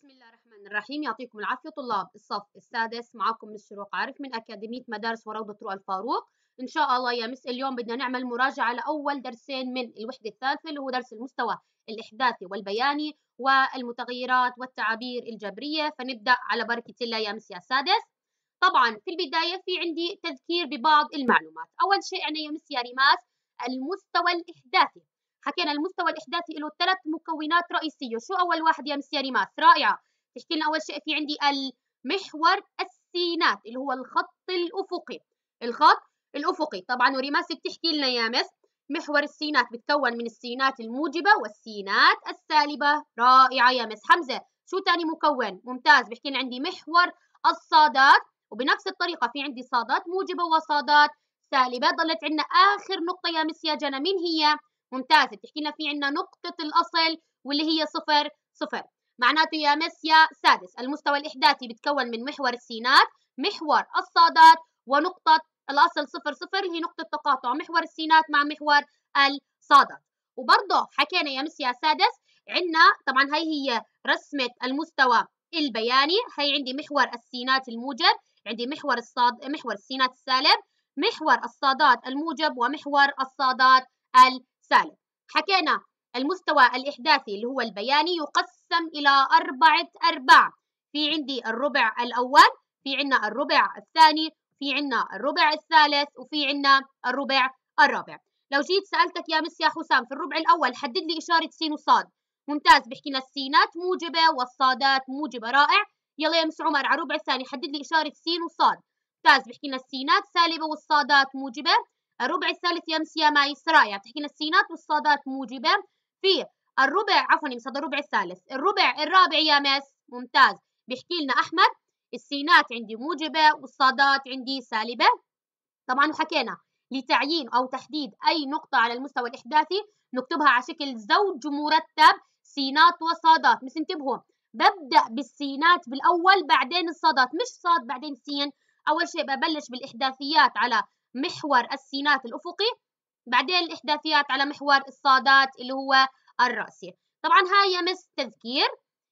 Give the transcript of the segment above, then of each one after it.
بسم الله الرحمن الرحيم. يعطيكم العافية طلاب الصف السادس. معكم مس شروق عارف من أكاديمية مدارس وروضة رؤى الفاروق. إن شاء الله يا مس اليوم بدنا نعمل مراجعة لأول درسين من الوحدة الثالثة اللي هو درس المستوى الإحداثي والبياني والمتغيرات والتعابير الجبرية. فنبدأ على بركة الله يا مس يا سادس. طبعا في البداية في عندي تذكير ببعض المعلومات. أول شيء عندنا يا مس يا ريماس المستوى الإحداثي. حكينا المستوى الإحداثي له 3 مكونات رئيسية. شو أول واحد يا مس يا ريماس؟ رائعة. تحكي لنا أول شيء في عندي المحور السينات اللي هو الخط الأفقي. الخط الأفقي طبعا وريماس بتحكي لنا يا مس محور السينات بتكون من السينات الموجبة والسينات السالبة. رائعة يا مس حمزة. شو تاني مكون؟ ممتاز. بحكي لنا عندي محور الصادات، وبنفس الطريقة في عندي صادات موجبة وصادات سالبة. ضلت عندنا آخر نقطة يا مس يا جنى، مين هي؟ ممتازة. بتحكي لنا في عندنا نقطة الأصل واللي هي 0 0. معناته يا مس يا سادس المستوى الإحداثي بتكون من محور السينات، محور الصادات، ونقطة الأصل 0 0 اللي هي نقطة تقاطع محور السينات مع محور الصادات. وبرضه حكينا يا مس يا سادس عندنا طبعا هي رسمة المستوى البياني. هي عندي محور السينات الموجب، عندي محور السينات السالب، محور الصادات الموجب، ومحور الصادات السالب. حكينا المستوى الإحداثي اللي هو البياني يقسم إلى 4 أرباع. في عندي الربع الأول، في عندنا الربع الثاني، في عندنا الربع الثالث، وفي عندنا الربع الرابع. لو جيت سألتك يا مس يا حسام في الربع الأول حدد لي إشارة سين وصاد. ممتاز. بحكي لنا السينات موجبة والصادات موجبة. رائع. يلا يا مس عمر على الربع الثاني حدد لي إشارة سين وصاد. ممتاز. بحكي لنا السينات سالبة والصادات موجبة. الربع الثالث يا مس يا مايس رائع. بتحكي لنا السينات والصادات موجبة. في الربع عفوا يا مس هذا الربع الثالث. الربع الرابع يا مس ممتاز. بيحكي لنا أحمد السينات عندي موجبة والصادات عندي سالبة. طبعا وحكينا لتعيين أو تحديد أي نقطة على المستوى الإحداثي نكتبها على شكل زوج مرتب سينات وصادات. بس انتبهوا ببدأ بالسينات بالأول بعدين الصادات، مش صاد بعدين سين. أول شيء ببلش بالإحداثيات على محور السينات الأفقي، بعدين الإحداثيات على محور الصادات اللي هو الرأسي. طبعا هاي يا مس تذكير.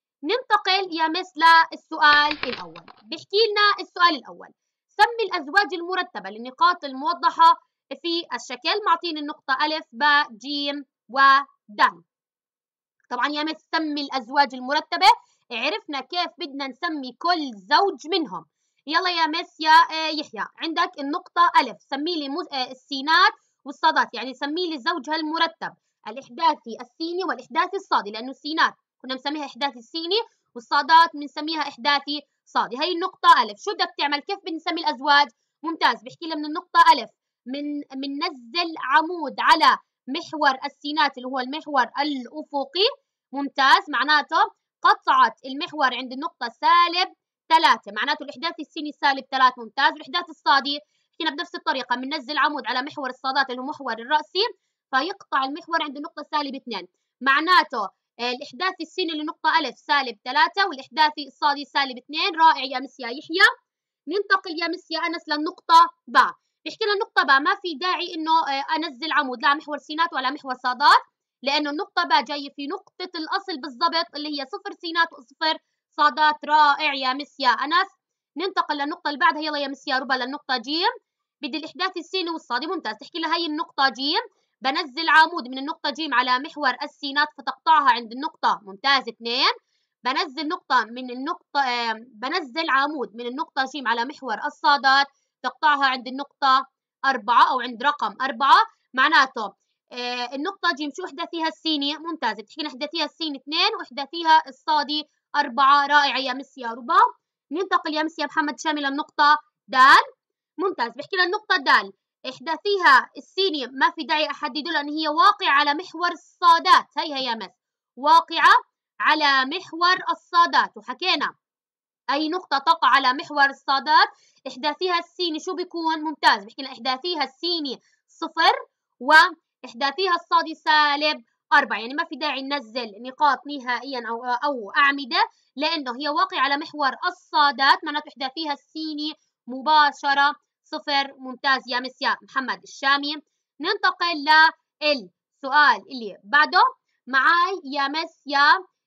ننتقل يا مس للسؤال الأول. بيحكي لنا السؤال الأول سمي الأزواج المرتبة للنقاط الموضحة في الشكل. معطيني النقطة ألف باء جيم ودال. طبعا يا مس سمي الأزواج المرتبة. عرفنا كيف بدنا نسمي كل زوج منهم. يلا يا مس يا يحيى عندك النقطة ألف سمي لي السينات والصادات، يعني سمي لي زوجها المرتب الإحداثي السيني والإحداثي الصادي، لأنه السينات كنا مسميها إحداثي السيني والصادات بنسميها إحداثي صادي. هي النقطة ألف. شو بدك تعمل؟ كيف بنسمي الأزواج؟ ممتاز. بحكي لها من النقطة ألف مننزل عمود على محور السينات اللي هو المحور الأفقي. ممتاز. معناته قطعت المحور عند النقطة -3، معناته الإحداثي السيني -3. ممتاز. والإحداث الصادي حكينا بنفس الطريقة بننزل عمود على محور الصادات اللي هو محور الرأسي فيقطع المحور عند النقطة -2. معناته الإحداثي السيني لنقطة ألف -3 والإحداثي الصادي -2. رائع يا مس يا يحيى. ننتقل يا مس يا أنس للنقطة باء. بيحكي لنا النقطة باء ما في داعي إنه أنزل عمود لا محور سينات ولا محور صادات، لأنه النقطة باء جاية في نقطة الأصل بالضبط اللي هي 0 سينات و0 صادات. رائع يا مس يا أنس. ننتقل للنقطة اللي بعدها. يلا يا مس يا ربا للنقطة جيم. بدي الإحداثي السيني والصادي. ممتاز. تحكي لها هي النقطة جيم بنزل عمود من النقطة جيم على محور السينات فتقطعها عند النقطة ممتاز 2. بنزل نقطة من النقطة بنزل عمود من النقطة جيم على محور الصادات تقطعها عند النقطة 4 أو عند رقم 4. معناته النقطة جيم شو إحداثيها السيني؟ ممتازة. بتحكي إحداثيها السيني 2 وإحداثيها الصادي 4. رائعة يا مس يا ربا. ننتقل يا مس يا محمد شامل النقطة دال. ممتاز. بحكي لنا النقطة دال إحداثيها السيني ما في داعي أحدده لأن هي واقعة على محور الصادات. هي يا مس واقعة على محور الصادات. وحكينا أي نقطة تقع على محور الصادات إحداثيها السيني شو بيكون؟ ممتاز. بحكي لنا إحداثيها السيني 0 وإحداثيها الصادي -4. يعني ما في داعي ننزل نقاط نهائيا أو أعمدة لأنه هي واقعة على محور الصادات معناته إحداثيها السيني مباشرة 0. ممتاز يا مس يا محمد الشامي. ننتقل للسؤال اللي بعده. معاي يا مس يا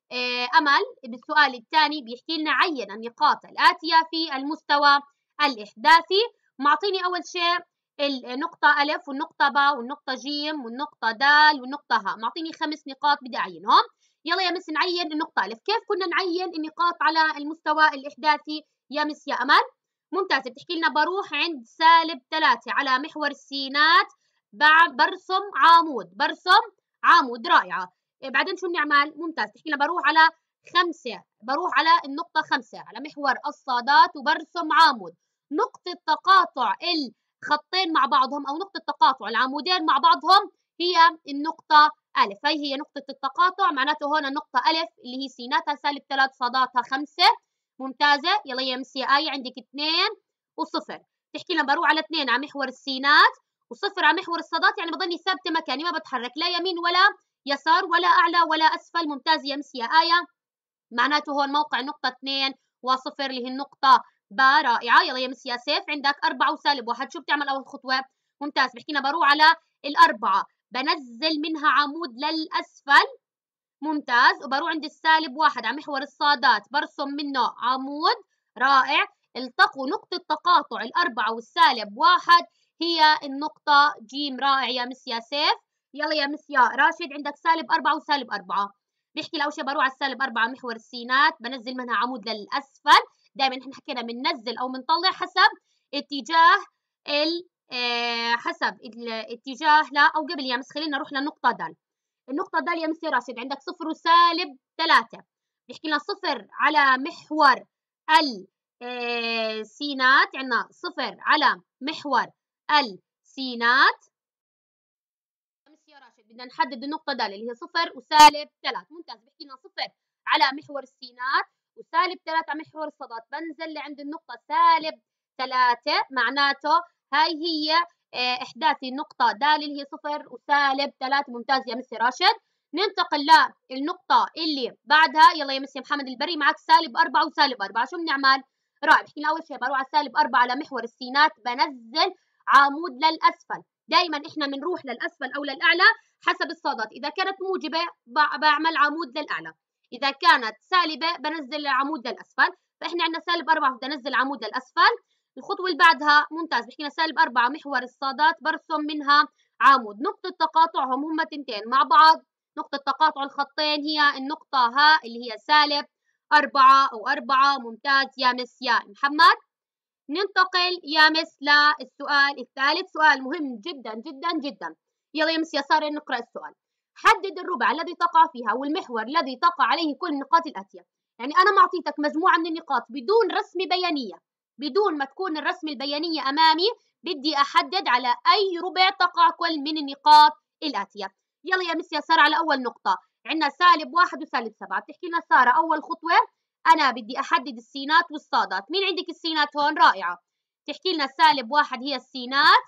أمل بالسؤال الثاني بيحكي لنا عين النقاط الآتية في المستوى الإحداثي. معطيني أول شيء النقطة ألف والنقطة باء والنقطة جيم والنقطة دال والنقطة هاء، معطيني 5 نقاط بدي أعينهم. يلا يا مس نعين النقطة ألف. كيف كنا نعين النقاط على المستوى الإحداثي يا مس يا أمل؟ ممتازة. بتحكي لنا بروح عند -3 على محور السينات، برسم عامود، رائعة. بعدين شو بنعمل؟ ممتاز. بتحكي لنا بروح على 5، بروح على النقطة 5 على محور الصادات وبرسم عامود. نقطة تقاطع الخطين مع بعضهم أو نقطة تقاطع العمودين مع بعضهم هي النقطة ألف. هي نقطة التقاطع، معناته هون النقطة ألف اللي هي سيناتها -3 صاداتها 5. ممتازة. يلا يا مس يا آية عندك 2 و0. تحكي لنا بروح على 2 على محور السينات و0 على محور الصادات، يعني بضلني ثابتة مكاني ما بتحرك لا يمين ولا يسار ولا أعلى ولا أسفل. ممتاز يا مس يا آية. معناته هون موقع نقطة 2 و0 اللي هي النقطة باء. رائعة. يلا يا مس يا سيف عندك 4 و-1. شو بتعمل أول خطوة؟ ممتاز. بحكي لنا بروح على ال4 بنزل منها عمود للأسفل. ممتاز. وبروح عند -1 على محور الصادات برسم منه عمود. رائع. التقوا نقطة تقاطع ال4 وال-1 هي النقطة ج. رائع يا مس يا سيف. يلا يا مس يا راشد عندك -4 و-4. بيحكي لي أول شيء بروح على -4 على محور السينات بنزل منها عمود للأسفل. دائما احنا حكينا بننزل أو بنطلع حسب اتجاه حسب الاتجاه. لا أو قبل يا مس خلينا نروح للنقطة د. النقطة د يا مس راشد عندك 0 و-3. بيحكي لنا 0 على محور السينات، عندنا 0 على محور السينات. مس يا راشد بدنا نحدد النقطة د اللي هي 0 و-3. ممتاز. بيحكي لنا 0 على محور السينات و-3 على محور الصادات. بنزل لعند النقطة -3، معناته هاي هي إحداثي النقطة د اللي هي 0 و-3. ممتاز يا مس راشد. ننتقل للنقطة اللي بعدها. يلا يا مس محمد البري معك -4 و-4. شو بنعمل؟ رائع. بحكي لنا أول شيء بروح على -4 على محور السينات بنزل عمود للأسفل. دائما احنا بنروح للأسفل أو للأعلى حسب الصادات. إذا كانت موجبة بعمل عمود للأعلى، إذا كانت سالبة بنزل عمود للأسفل. فإحنا عندنا -4 بدي أنزل عمود للأسفل. الخطوة اللي بعدها ممتاز. بحكي لنا -4 محور الصادات برسم منها عمود. نقطة تقاطعهم هم تنتين مع بعض. نقطة تقاطع الخطين هي النقطة ها اللي هي -4 أو 4. ممتاز يا مس يا محمد. ننتقل يا مس للسؤال الثالث، سؤال مهم جدا جدا جدا. يلا يا مس يا سارة نقرأ السؤال. حدد الربع الذي تقع فيها والمحور الذي تقع عليه كل النقاط الآتية. يعني أنا معطيتك مجموعة من النقاط بدون رسم بيانية، بدون ما تكون الرسم البيانية أمامي، بدي أحدد على أي ربع تقع كل من النقاط الآتية. يلا يا مس يا سارة على أول نقطة عندنا -1 و-7. بتحكي لنا سارة أول خطوة أنا بدي أحدد السينات والصادات. مين عندك السينات هون؟ رائعة. تحكي لنا -1 هي السينات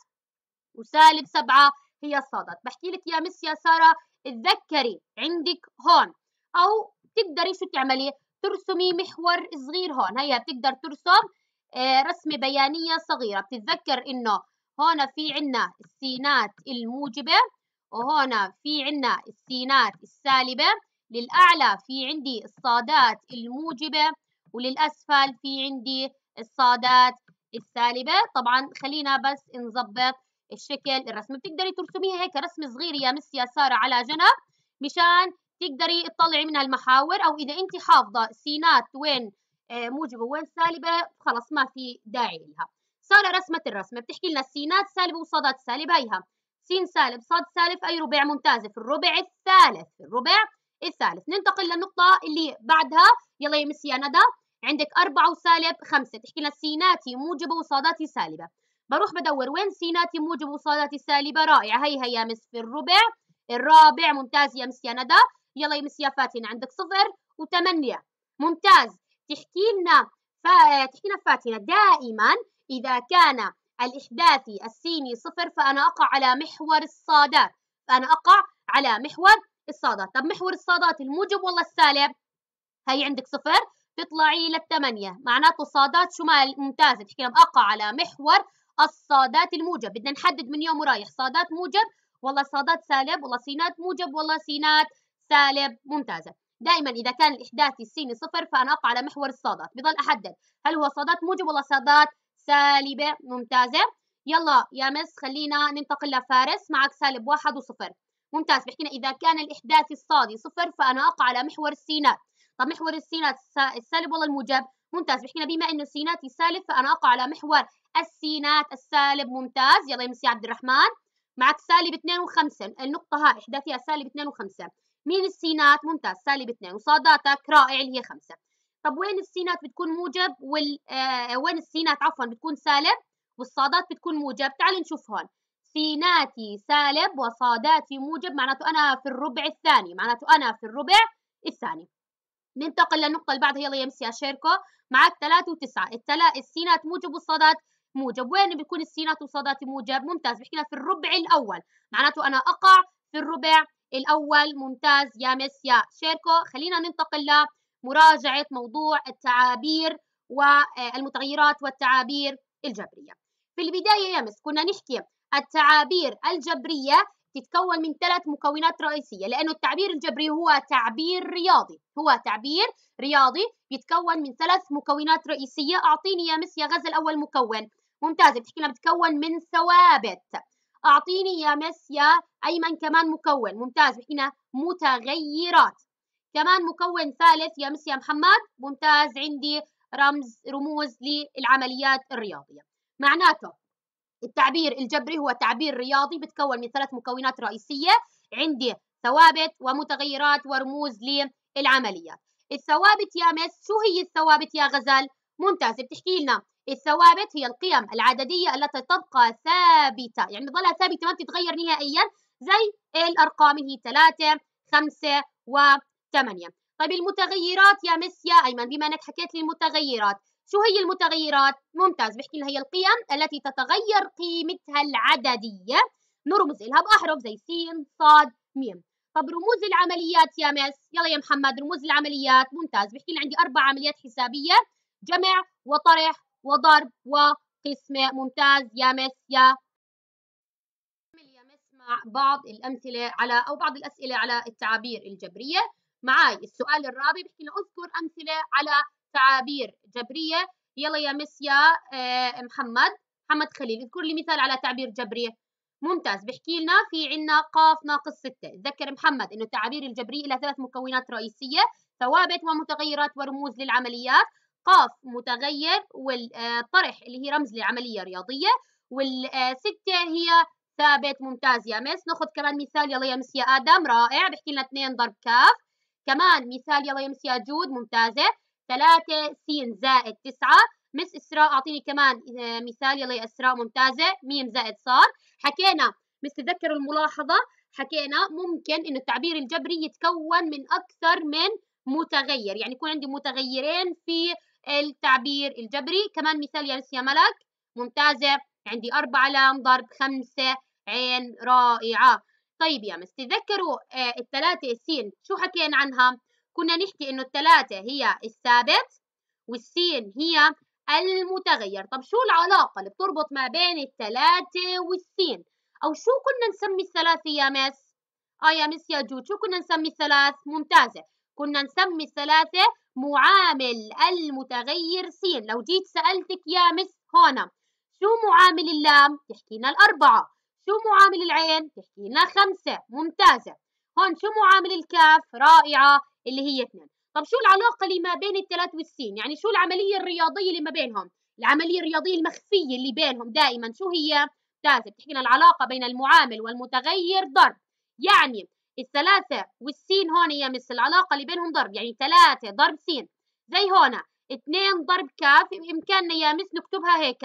و-7 هي الصادات. بحكي لك يا مس يا سارة تذكري عندك هون أو تقدري شو تعملي؟ ترسمي محور صغير هون. هيا بتقدر ترسم رسمة بيانية صغيرة. بتتذكر إنه هون في عنا السينات الموجبة وهون في عنا السينات السالبة. للأعلى في عندي الصادات الموجبة وللأسفل في عندي الصادات السالبة. طبعا خلينا بس نظبط الشكل الرسم. بتقدري ترسميها هيك رسم صغير يا مس يا سارة على جنب مشان تقدري تطلعي منها المحاور، أو إذا أنت حافظة سينات وين موجبة وين سالبة خلص ما في داعي لها. سارة رسمت الرسمة. بتحكي لنا السينات سالبة وصادات سالبة. هيها سين سالب صاد سالب أي ربع؟ ممتازة، في الربع الثالث. في الربع الثالث. ننتقل للنقطة اللي بعدها. يلا يا مس يا ندى عندك 4 و-5. تحكي لنا سيناتي موجبة وصاداتي سالبة. بروح بدور وين سيناتي موجبة وصاداتي سالبة. رائعة. هيها يا مس في الربع الرابع. ممتاز يا مس يا ندى. يلا يا مس يا فاتنة عندك 0 و-8. ممتاز. تحكي لنا فاتنة دائما إذا كان الإحداثي السيني 0 فأنا أقع على محور الصادات. طب محور الصادات الموجب والله السالب؟ هي عندك 0 تطلعي لل8 معناته صادات شمال. ممتازة. تحكي لنا أقع على محور الصادات الموجب. بدنا نحدد من يوم ورايح صادات موجب والله صادات سالب والله سينات موجب والله سينات سالب. ممتازة. دائما إذا كان الإحداثي السيني صفر فأنا أقع على محور الصادات. بضل أحدد هل هو صادات موجب ولا صادات سالبة. ممتازة. يلا يا مس خلينا ننتقل لفارس. معك سالب 1 و0. ممتاز. بحكينا إذا كان الإحداثي الصادي صفر فأنا أقع على محور السينات. طب محور السينات السالب ولا الموجب؟ ممتاز. بحكينا بما إنه سيناتي سالب فأنا أقع على محور السينات السالب. ممتاز. يلا يا مس عبد الرحمن. معك سالب 2 و5. النقطة هاي إحداثيها سالب 2 و5. مين السينات؟ ممتاز. سالب 2 وصاداتك رائع اللي هي 5. طب وين السينات بتكون موجب وين السينات عفوا بتكون سالب والصادات بتكون موجب؟ تعال نشوف هون. سيناتي سالب وصاداتي موجب، معناته أنا في الربع الثاني، معناته أنا في الربع الثاني. ننتقل للنقطة اللي بعدها. يلا يا مس يا شيركو. معك 3 و9. السينات موجب والصادات موجب. وين بيكون السينات وصاداتي موجب؟ ممتاز. بحكينا في الربع الأول، معناته أنا أقع في الربع الأول. ممتاز يا مس يا شيركو. خلينا ننتقل لمراجعة موضوع التعابير والمتغيرات والتعابير الجبرية. في البداية يا مس كنا نحكي التعابير الجبرية تتكون من 3 مكونات رئيسية، لأنه التعبير الجبري هو تعبير رياضي، هو تعبير رياضي يتكون من 3 مكونات رئيسية. أعطيني يا مس يا غزل أول مكون. ممتازة. بتحكي لنا بتكون من ثوابت. أعطيني يا مس يا أيمن كمان مكون. ممتاز. بحكي لنا متغيرات. كمان مكون ثالث يا مس يا محمد. ممتاز. عندي رموز للعمليات الرياضية. معناته التعبير الجبري هو تعبير رياضي بتكون من 3 مكونات رئيسية. عندي ثوابت ومتغيرات ورموز للعمليات. الثوابت يا مس، شو هي الثوابت يا غزل؟ ممتاز. بتحكي لنا الثوابت هي القيم العددية التي تبقى ثابتة، يعني ظلها ثابتة ما بتتغير نهائيا، زي الأرقام اللي هي 3 5 و8. طيب المتغيرات يا مس يا أيمن، بما أنك حكيت لي المتغيرات، شو هي المتغيرات؟ ممتاز. بحكي لها هي القيم التي تتغير قيمتها العددية، نرمز لها بأحرف زي س صاد م. طب رموز العمليات يا مس، يلا يا محمد رموز العمليات. ممتاز. بحكي لي عندي 4 عمليات حسابية: جمع وطرح وضرب وقسمة. ممتاز يا مس يا مس. مع بعض الأمثلة على أو بعض الأسئلة على التعابير الجبرية. معاي السؤال الرابع بحكي لنا اذكر أمثلة على تعابير جبرية. يلا يا مس يا محمد خليل، اذكر لي مثال على تعبير جبري. ممتاز. بحكي لنا في عنا قاف ناقص 6. تذكر محمد انه التعابير الجبرية لها 3 مكونات رئيسية: ثوابت ومتغيرات ورموز للعمليات. قاف متغير، والطرح اللي هي رمز لعملية رياضية، والستة هي ثابت. ممتاز يا مس. ناخذ كمان مثال. يلا يا مس يا آدم رائع. بحكي لنا 2 ضرب كاف. كمان مثال. يلا يا مس يا جود. ممتازة. 3 س زائد 9. مس إسراء أعطيني كمان مثال. يلا يا إسراء. ممتازة. م زائد صاد. حكينا مس تذكروا الملاحظة، حكينا ممكن إنه التعبير الجبري يتكون من أكثر من متغير، يعني يكون عندي متغيرين في التعبير الجبري. كمان مثال يا مس يا ملك. ممتازة. عندي 4 لام ضرب 5 عين. رائعة. طيب يا مس تذكروا الثلاثة س شو حكينا عنها؟ كنا نحكي إنه الثلاثة هي الثابت والسين هي المتغير. طب شو العلاقة اللي بتربط ما بين الثلاثة والسين؟ أو شو كنا نسمي الثلاثة يا مس؟ يا مس يا جود، شو كنا نسمي الثلاث؟ ممتازة. كنا نسمي الثلاثة معامل المتغير س. لو جيت سألتك يا مس هنا شو معامل اللام؟ تحكي لنا 4. شو معامل العين؟ تحكي لنا 5. ممتازة. هون شو معامل الكاف؟ رائعة اللي هي 2. طب شو العلاقة اللي ما بين الثلاث والسين؟ يعني شو العملية الرياضية اللي ما بينهم؟ العملية الرياضية المخفية اللي بينهم دائما شو هي؟ ممتازة. بتحكي لنا العلاقة بين المعامل والمتغير ضرب. يعني الثلاثة والسين هون يا مس العلاقة اللي بينهم ضرب، يعني 3 ضرب س. زي هون 2 ضرب كاف، بإمكاننا يا مس نكتبها هيك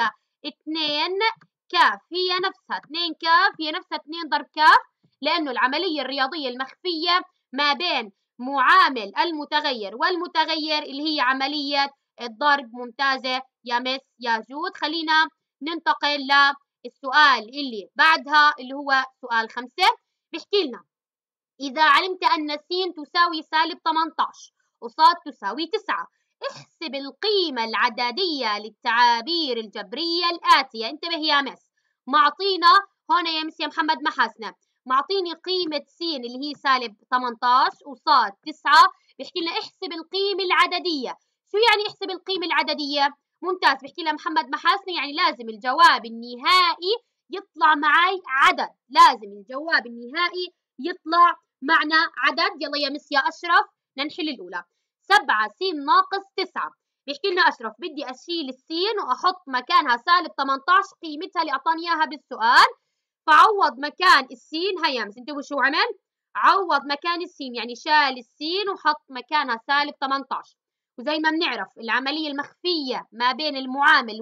2 كاف هي نفسها 2 كاف هي نفسها 2 ضرب كاف، لأنه العملية الرياضية المخفية ما بين معامل المتغير والمتغير اللي هي عملية الضرب. ممتازة يا مس يا جود. خلينا ننتقل للسؤال اللي بعدها اللي هو سؤال 5. بيحكي لنا إذا علمت أن س تساوي سالب 18 وصاد تساوي 9 احسب القيمة العددية للتعابير الجبرية الآتية. انتبه يا مس، معطينا هون يا مس يا محمد محاسنة، معطيني قيمة س اللي هي سالب 18 وصاد 9. بيحكي لنا احسب القيمة العددية. شو يعني احسب القيمة العددية؟ ممتاز. بيحكي لنا محمد محاسن يعني لازم الجواب النهائي يطلع معي عدد، لازم الجواب النهائي يطلع معنا عدد. يلا يا مس يا أشرف ننحل الأولى. 7 س ناقص 9. بيحكي لنا أشرف بدي أشيل السين وأحط مكانها سالب 18 قيمتها اللي أعطاني إياها بالسؤال، فعوض مكان السين. هيا مس انتبهوا شو عمل؟ عوض مكان السين يعني شال السين وحط مكانها سالب 18. وزي ما بنعرف العملية المخفية ما بين المعامل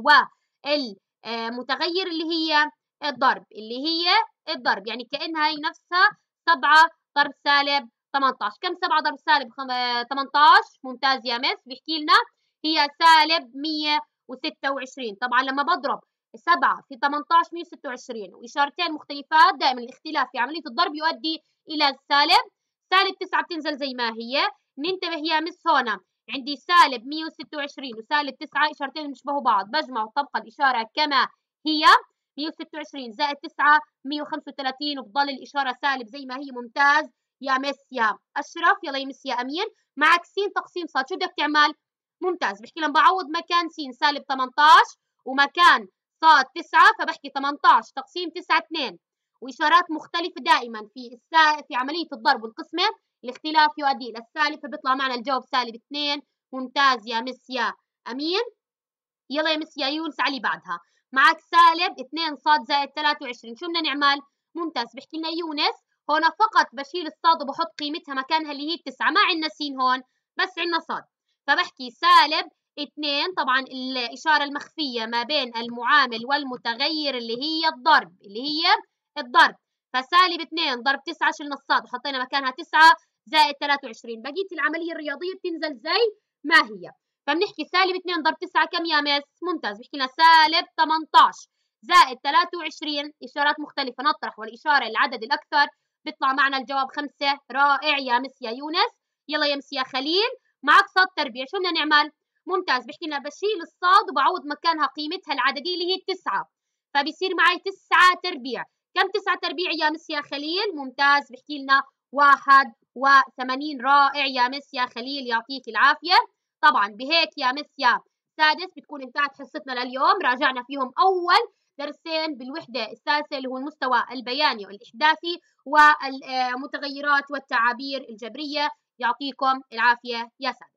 والمتغير اللي هي الضرب، يعني كأنها هي نفسها 7 ضرب سالب 18. كم 7 ضرب سالب 18؟ ممتاز يا مس. بيحكي لنا هي سالب 126. طبعا لما بضرب 7 في 18 126 وإشارتين مختلفات، دائما الاختلاف في عملية الضرب يؤدي إلى السالب. سالب 9 بتنزل زي ما هي. ننتبه يا مس هون عندي سالب 126 وسالب 9 إشارتين بيشبهوا بعض، بجمع وتبقى الإشارة كما هي. 126 زائد 9 135 وبضل الإشارة سالب زي ما هي. ممتاز يا مس يا أشرف. يلا يا مس يا أمين معك س تقسيم ص، شو بدك تعمل؟ ممتاز. بحكي لهم بعوض مكان س سالب 18 ومكان ص 9، فبحكي 18 تقسيم 9 2. وإشارات مختلفة دائما في عملية الضرب والقسمة، الاختلاف يؤدي إلى السالب، فبيطلع معنا الجواب سالب 2. ممتاز يا مس يا أمين. يلا يا مس يا يونس علي بعدها. معك سالب 2 ص زائد 23. شو بدنا نعمل؟ ممتاز. بحكي لنا يونس هون فقط بشيل الصاد وبحط قيمتها مكانها اللي هي 9، ما عندنا س هون بس عندنا صاد، فبحكي سالب 2. طبعا الإشارة المخفية ما بين المعامل والمتغير اللي هي الضرب، فسالب 2 ضرب 9 شلنا الصاد وحطينا مكانها 9 زائد 23. بقية العملية الرياضية بتنزل زي ما هي. فبنحكي سالب 2 ضرب 9 كم يا مس؟ ممتاز. بحكي لنا سالب 18 زائد 23. إشارات مختلفة نطرح والإشارة العدد الأكثر بيطلع معنا الجواب 5. رائع يا مس يا يونس. يلا يا مس يا خليل معك صاد تربيع، شو بدنا نعمل؟ ممتاز. بحكي لنا بشيل الصاد وبعوض مكانها قيمتها العددية اللي هي 9، فبصير معي 9 تربيع. كم 9 تربيع يا مس يا خليل؟ ممتاز. بحكي لنا 81. رائع يا مس يا خليل يعطيك العافية. طبعا بهيك يا مس يا سادس بتكون انتهت حصتنا لليوم. راجعنا فيهم أول درسين بالوحدة الثالثة اللي هو المستوى البياني والإحداثي والمتغيرات والتعابير الجبرية. يعطيكم العافية يا سادس.